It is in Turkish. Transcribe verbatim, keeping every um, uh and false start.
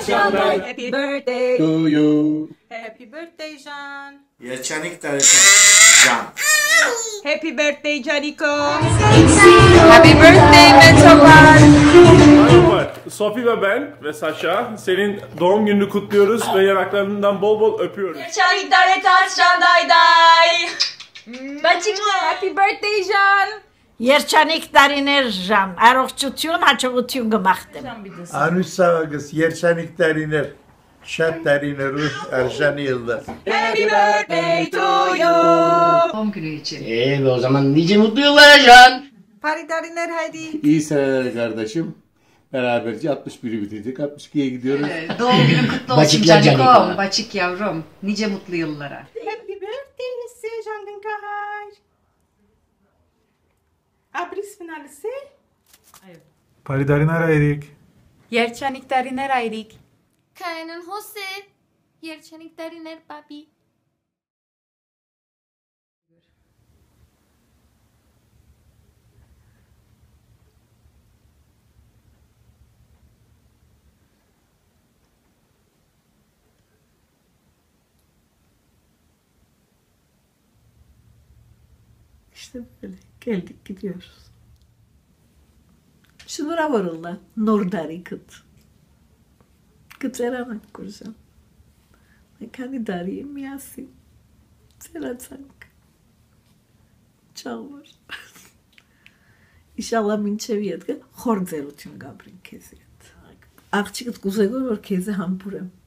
Şanday. Happy birthday To you. Happy birthday Can. Yerçanik Tarıkan Can. Happy birthday Caniko. Happy birthday Metroban. Merhaba, Sophie ve ben ve Sasha senin doğum gününü kutluyoruz ve yanaklarından bol bol öpüyoruz. Yerçanik Tarıkan Şandayday. Happy birthday Can. Yerçanik dariner Jan. Առողջություն, հաջողություն գմախտեմ։ Anusavagız Yerçanik Dariner. Şat Dariner'u Erjani Yıldız. Happy birthday to you. Doğum günü için. Ee, o zaman nice mutlu yıllar Can. Paridariner haydi. İyi seneler kardeşim. Beraberce altmış biri bitirdik. altmış ikiye gidiyoruz. Ee, doğum günün kutlu olsun Bacıklar Canikom. Canikom. Bacık yavrum. Nice mutlu yıllara. Happy birthday Lise Jandınkahar. Abris finalisi. Paridariner Erik. Yerçanik Dariner Ayrik. Kainin Jose. Yerçanik Dariner Papi. İşte böyle geldik gidiyoruz. Şunlara varırlar. Nordari kıt. Kıteranak kuracağım. Mekani dariye miyasi. Seratsank. Çağır. İnşallah minçev yedge. Xor ձերություն գաբրին քեզ հետ։ Աղջիկդ կուզեգոր որ քեզ համբուրեմ։